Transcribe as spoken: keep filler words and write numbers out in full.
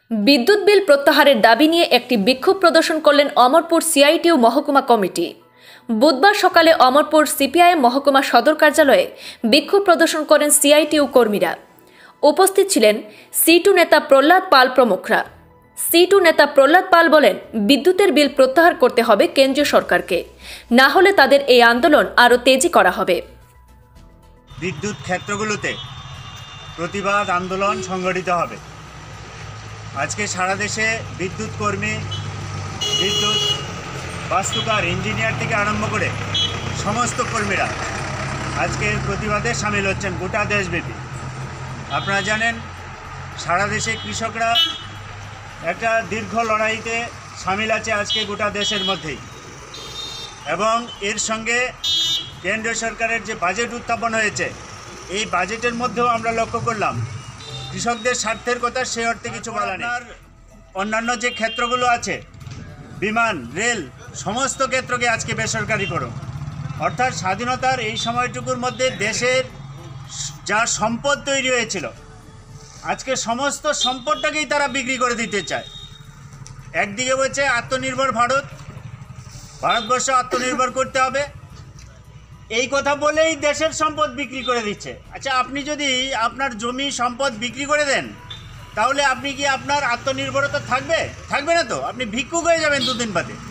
বিদ্যুৎ বিল প্রত্যাহারের দাবি নিয়ে একটি বিক্ষোভ প্রদর্শন করলেন অমরপুর সিআইটিইউ মহকুমা কমিটি। বুধবার সকালে অমরপুর সিপিআইএম মহকুমা সদর কার্যালয়ে বিক্ষোভ প্রদর্শন করেন সিআইটিইউ কর্মীরা। উপস্থিত ছিলেন সিটু নেতা প্রহ্লাদ পাল প্রমুখরা। সিটু নেতা প্রহ্লাদ পাল বলেন, বিদ্যুতের বিল প্রত্যাহার করতে হবে কেন্দ্রীয় সরকারকে, না হলে তাদের এই আন্দোলন আরও তেজি করা হবে। বিদ্যুৎ ক্ষেত্রগুলোতে প্রতিবাদ আন্দোলন সংগঠিত হবে। আজকে সারা দেশে বিদ্যুৎ কর্মী, বিদ্যুৎ বাস্তুকার, ইঞ্জিনিয়ার থেকে আরম্ভ করে সমস্ত কর্মীরা আজকে প্রতিবাদে সামিল হচ্ছেন গোটা দেশব্যাপী। আপনারা জানেন, সারা দেশে কৃষকরা একটা দীর্ঘ লড়াইতে সামিল আছে আজকে গোটা দেশের মধ্যেই, এবং এর সঙ্গে কেন্দ্রীয় সরকারের যে বাজেট উত্থাপন হয়েছে, এই বাজেটের মধ্যেও আমরা লক্ষ্য করলাম কৃষকদের স্বার্থের কথা সে অর্থে কিছু বলা নেই। অন্যান্য যে ক্ষেত্রগুলো আছে, বিমান, রেল, সমস্ত ক্ষেত্রকে আজকে বেসরকারি করো, অর্থাৎ স্বাধীনতার এই সময়টুকুর মধ্যে দেশের যা সম্পদ তৈরি হয়েছিল, আজকে সমস্ত সম্পদটাকেই তারা বিক্রি করে দিতে চায়। একদিকে বলছে আত্মনির্ভর ভারত, ভারতবর্ষ আত্মনির্ভর করতে হবে, এই কথা বলেই দেশের সম্পদ বিক্রি করে দিচ্ছে। আচ্ছা, আপনি যদি আপনার জমি সম্পদ বিক্রি করে দেন, তাহলে আপনি কি আপনার আত্মনির্ভরতা থাকবে? থাকবে না তো, আপনি ভিক্ষুক হয়ে যাবেন দুদিন বাদে।